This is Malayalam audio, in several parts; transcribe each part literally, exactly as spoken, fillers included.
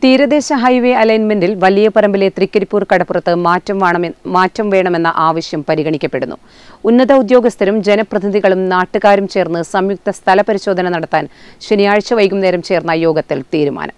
തീരദേശ ഹൈവേ അലൈൻമെന്റിൽ വലിയ പറമ്പിലെ തൃക്കരിപ്പൂർ കടപ്പുറത്ത് മാറ്റം മാറ്റം വേണമെന്ന ആവശ്യം പരിഗണിക്കപ്പെടുന്നു. ഉന്നത ഉദ്യോഗസ്ഥരും ജനപ്രതിനിധികളും നാട്ടുകാരും ചേർന്ന് സംയുക്ത സ്ഥലപരിശോധന നടത്താൻ ശനിയാഴ്ച വൈകുന്നേരം ചേർന്ന യോഗത്തിൽ തീരുമാനം.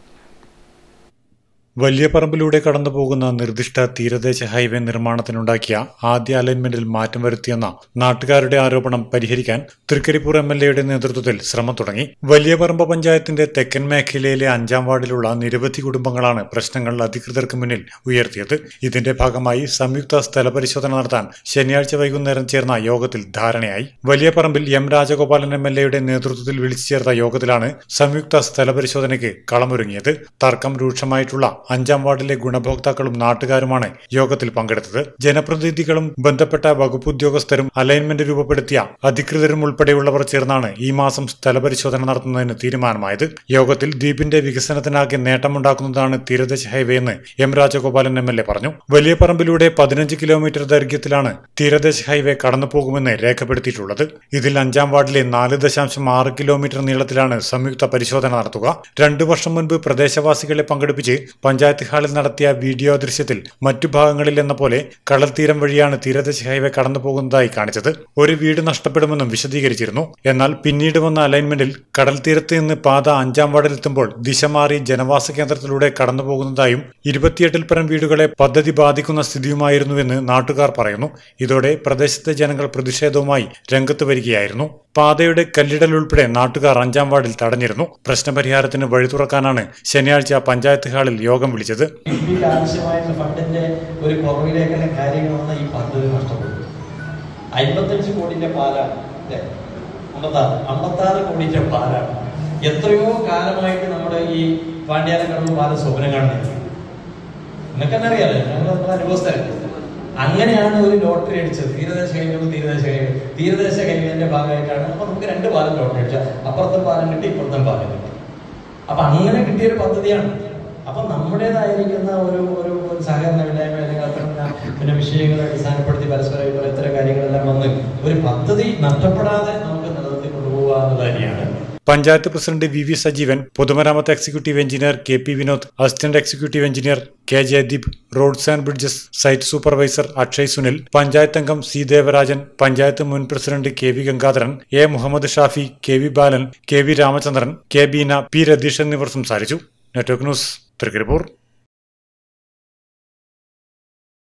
വലിയ പറമ്പിലൂടെ കടന്നുപോകുന്ന നിർദ്ദിഷ്ട തീരദേശ ഹൈവേ നിർമ്മാണത്തിനുണ്ടാക്കിയ ആദ്യ അലൈൻമെന്റിൽ മാറ്റം വരുത്തിയെന്ന നാട്ടുകാരുടെ ആരോപണം പരിഹരിക്കാൻ തൃക്കരിപ്പൂർ എം എൽ എയുടെ നേതൃത്വത്തിൽ ശ്രമം തുടങ്ങി. വലിയ പറമ്പ് പഞ്ചായത്തിന്റെ തെക്കൻ മേഖലയിലെ അഞ്ചാം വാർഡിലുള്ള നിരവധി കുടുംബങ്ങളാണ് പ്രശ്നങ്ങൾ അധികൃതർക്ക് മുന്നിൽ ഉയർത്തിയത്. ഇതിന്റെ ഭാഗമായി സംയുക്ത സ്ഥലപരിശോധന നടത്താൻ ശനിയാഴ്ച വൈകുന്നേരം ചേർന്ന യോഗത്തിൽ ധാരണയായി. വലിയ പറമ്പിൽ എം രാജഗോപാലൻ എം എൽ എയുടെ നേതൃത്വത്തിൽ വിളിച്ചു ചേർത്ത യോഗത്തിലാണ് സംയുക്ത സ്ഥലപരിശോധനയ്ക്ക് കളമൊരുങ്ങിയത്. തർക്കം രൂക്ഷമായിട്ടുള്ള അഞ്ചാം വാർഡിലെ ഗുണഭോക്താക്കളും നാട്ടുകാരുമാണ് യോഗത്തിൽ പങ്കെടുത്തത്. ജനപ്രതിനിധികളും ബന്ധപ്പെട്ട വകുപ്പ് ഉദ്യോഗസ്ഥരും അലൈൻമെന്റ് രൂപപ്പെടുത്തിയ അധികൃതരും ഉൾപ്പെടെയുള്ളവർ ചേർന്നാണ് ഈ മാസം സ്ഥലപരിശോധന നടത്തുന്നതിന് തീരുമാനമായത്. യോഗത്തിൽ ദ്വീപിന്റെ വികസനത്തിനാകെ നേട്ടമുണ്ടാക്കുന്നതാണ് തീരദേശ ഹൈവേ എന്ന് M Rajagopalan M L A പറഞ്ഞു. വലിയ പറമ്പിലൂടെ പതിനഞ്ച് കിലോമീറ്റർ ദൈർഘ്യത്തിലാണ് തീരദേശ ഹൈവേ കടന്നുപോകുമെന്ന് രേഖപ്പെടുത്തിയിട്ടുള്ളത്. ഇതിൽ അഞ്ചാം വാർഡിലെ നാല് ദശാംശം ആറ് കിലോമീറ്റർ നീളത്തിലാണ് സംയുക്ത പരിശോധന നടത്തുക. രണ്ടു വർഷം മുൻപ് പ്രദേശവാസികളെ പങ്കെടുപ്പിച്ച് പഞ്ചായത്ത് ഹാളിൽ നടത്തിയ വീഡിയോ ദൃശ്യത്തിൽ മറ്റു ഭാഗങ്ങളിൽ എന്ന പോലെ കടൽത്തീരം വഴിയാണ് തീരദേശ ഹൈവേ കടന്നു പോകുന്നതായി കാണിച്ചത്. ഒരു വീട് നഷ്ടപ്പെടുമെന്നും വിശദീകരിച്ചിരുന്നു. എന്നാൽ പിന്നീട് വന്ന അലൈൻമെന്റിൽ കടൽത്തീരത്ത് നിന്ന് പാത അഞ്ചാം വാർഡിലെത്തുമ്പോൾ ദിശ മാറി ജനവാസ കേന്ദ്രത്തിലൂടെ കടന്നു പോകുന്നതായും ഇരുപത്തിയെട്ടിൽ പരം വീടുകളെ പദ്ധതി ബാധിക്കുന്ന സ്ഥിതിയുമായിരുന്നുവെന്ന് നാട്ടുകാർ പറയുന്നു. ഇതോടെ പ്രദേശത്തെ ജനങ്ങൾ പ്രതിഷേധവുമായി രംഗത്ത് വരികയായിരുന്നു. പാതയുടെ കല്ലിടൽ ഉൾപ്പെടെ നാട്ടുകാർ അഞ്ചാം വാർഡിൽ തടഞ്ഞിരുന്നു. പ്രശ്നപരിഹാരത്തിന് വഴി തുറക്കാനാണ് ശനിയാഴ്ച പഞ്ചായത്ത് ഹാളിൽ യോഗം വിളിച്ചത്. ആവശ്യമായിട്ടുള്ള ഫണ്ടിന്റെ ഒരു കുറവിലേക്കുള്ള കാര്യങ്ങളാണ് ഈ പദ്ധതി നഷ്ടപ്പെട്ടത്. അമ്പത്തഞ്ച് കോടിന്റെ പാലാണ്, അമ്പത്താറ് അമ്പത്താറ് കോടിന്റെ പാലാണ്. എത്രയോ കാലമായിട്ട് നമ്മുടെ ഈ പാണ്ഡ്യാലക്കടവ് പാലം സ്വപ്നം കാണുന്നത് നിങ്ങൾക്ക് തന്നെ അറിയാലോ, ഞങ്ങൾ നമ്മുടെ അനുഭവസ്ഥരല്ലേ. അങ്ങനെയാണ് ഒരു ലോട്ടറി അടിച്ചത്. തീരദേശ ഹൈവേ തീരദേശ ഹൈവേ തീരദേശ ഹൈവേന്റെ ഭാഗമായിട്ടാണ്. അപ്പൊ നമുക്ക് രണ്ട് പാലം ലോട്ടറി അടിച്ചാൽ അപ്പുറത്തെ പാലം കിട്ടി, ഇപ്പുറത്തെ പാലം കിട്ടി. അപ്പൊ അങ്ങനെ കിട്ടിയൊരു പദ്ധതിയാണ്. അപ്പൊ നമ്മുടേതായിരിക്കുന്ന ഒരു ഒരു സഹകരണമില്ലായ്മ അല്ലെങ്കിൽ അത്തരം പിന്നെ വിഷയങ്ങളെ അടിസ്ഥാനപ്പെടുത്തി പരസ്പരം ഇത്തരം കാര്യങ്ങളെല്ലാം വന്ന് ഒരു പദ്ധതി നഷ്ടപ്പെടാതെ നമുക്ക് നിലനിർത്തി കൊണ്ടുപോകുക എന്നത് തന്നെയാണ്. Panchayat president V V Sajeevan, പൊതുമരാമത്ത് executive engineer K P Vinod, assistant executive engineer K Jayadeep, roads and bridges site supervisor Akshay Sunil, panchayat അംഗം സി ദേവരാജൻ, പഞ്ചായത്ത് മുൻ president K V Gangadharan, A Muhammad Shafi, K V Balan, K V Ramachandran, K Beena, P Ratheesh എന്നിവർ സംസാരിച്ചു. Network news Trikaripur.